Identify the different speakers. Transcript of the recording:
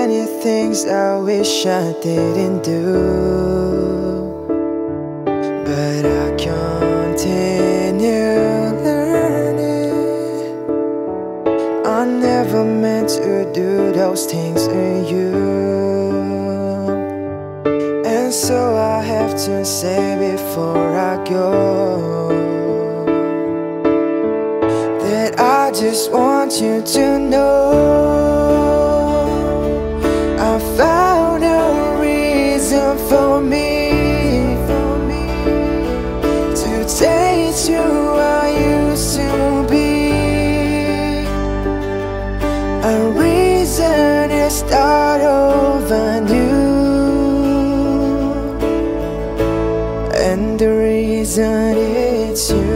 Speaker 1: many things I wish I didn't do, but I continue learning. I never meant to do those things to you, and so I have to say before I go that I just want you to know I found a reason for me to taste you I used to be, a reason to start over new, and the reason it's you.